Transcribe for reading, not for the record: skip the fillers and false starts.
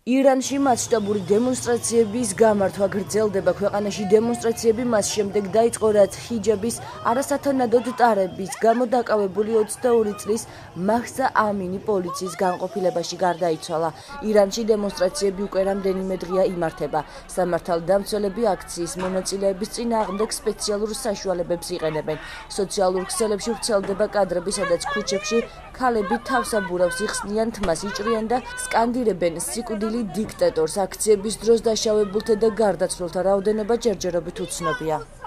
ირანში მასშტაბური დემონსტრაციების გამართვა გრძელდება. ქვეყანაში დემონსტრაციები მას შემდეგ დაიწყო, რაც ჰიჯაბის არასათანადოდ ტარების გამო დაკავებული 22 წლის მაჰსა ამინი პოლიციის განყოფილებაში გარდაიცვალა. ირანში დემონსტრაციები უკვე რამდენიმე დღეა იმართება. სამართალდამცველები აქციის მონაწილეების წინააღმდეგ სპეციალურ საშუალებებს იყენებენ. სოციალურ ქსელებში ვრცელდება კადრები, სადაც ქუჩებში ქალები თავსაბურავს იხსნიან, თმას იჭრიან და სკანდირებენ სიკვდილი დიქტატორს. აქციების დროს დაშავებულთა და გარდაცვლილთა რაოდენობა ჯერჯერობით უცნობია.